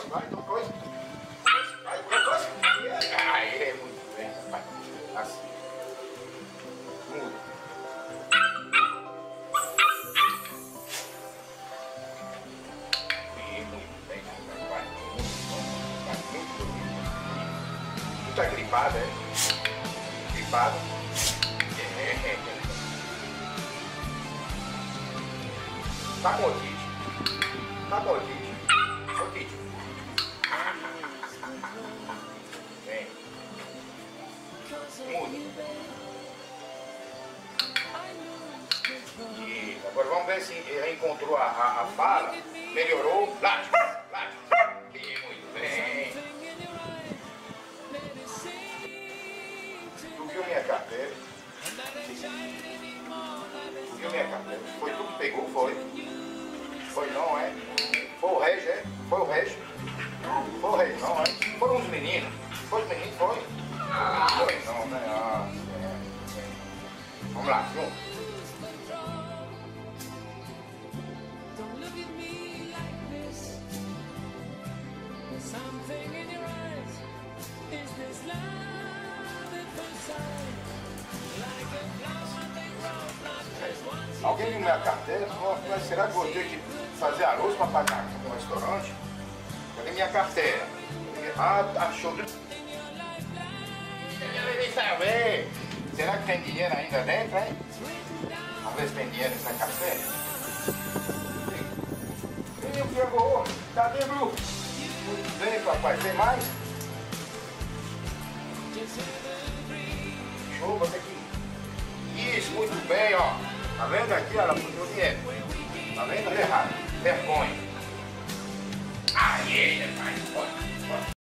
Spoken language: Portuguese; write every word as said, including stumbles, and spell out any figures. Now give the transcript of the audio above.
vai, não coisa. Vai, vai, coisa. Aí, muito bem, rapaz. Assim. Muda. E muito bem, rapaz. Vai, muito bom. Vai, muito bonito. Tu tá gripado, é? Gripado. É. Tá com otite. Tá com otite. Otite. Vem. Muda. Isso. Agora vamos ver se ele encontrou a, a, a fala. Melhorou. Late. Late. E muito bem. Tu viu minha carteira? Tu viu minha carteira? Foi tu que pegou, foi? Foi não, é? Foi o Régio, é? Foi o Régio? Foi o Régio, não, é? Foram os meninos? Foi os meninos, foi? Foi não, né? Ah, é, é. Vamos lá, junto. Alguém viu minha carteira? Mas será que vou ter que fazer arroz para pagar no restaurante? Cadê minha carteira? Ah, achou. Será que tem dinheiro ainda dentro, hein? Vamos ver se tem dinheiro nessa carteira. Menino pegou. Cadê, Bru? Muito bem, papai. Tem mais? Show, bota aqui. Isso, muito bem, ó. Tá vendo aqui, ó, ela puxou dinheiro. Tá vendo? Errado. Vergonha. Aí, ele vai.